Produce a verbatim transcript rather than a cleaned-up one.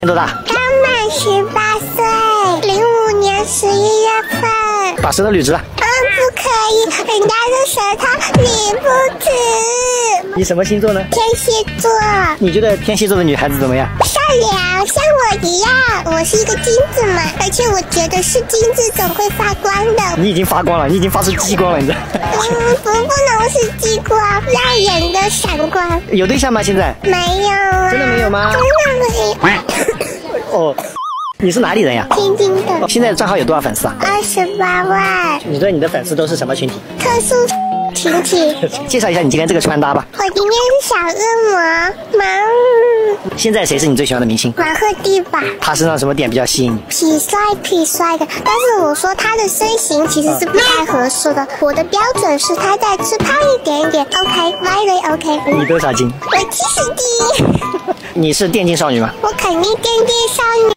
多大？ 刚满十八岁，零五年十一月份。 把舌头捋直了。 嗯，不可以，人家的舌头捋不直。 你什么星座呢？ 天蝎座。 你觉得天蝎座的女孩子怎么样？ 善良，像我一样。我是一个金子嘛，而且我觉得是金子总会发光的。 你已经发光了，你已经发出激光了，你知道？ 嗯，不，不能是激光，耀眼的闪光。 有对象吗？现在？ 没有啊。 真的没有吗？ 真的没有。 哦，你是哪里人呀？ 天津的。 哦，现在账号有多少粉丝啊？ 二十八万。 你觉得你的粉丝都是什么群体？ 特殊群体。 介绍一下你今天这个穿搭吧。 我今天是小恶魔，马现在谁是你最喜欢的明星？ 马赫蒂吧。 他身上什么点比较吸引你？ 痞帅痞帅的，但是我说他的身形其实是不太合适的。我的标准是他再吃胖一点点 ，OK，very OK。 你多少斤？ 我七十斤。 你是电竞少女吗？ 我肯定电竞少女。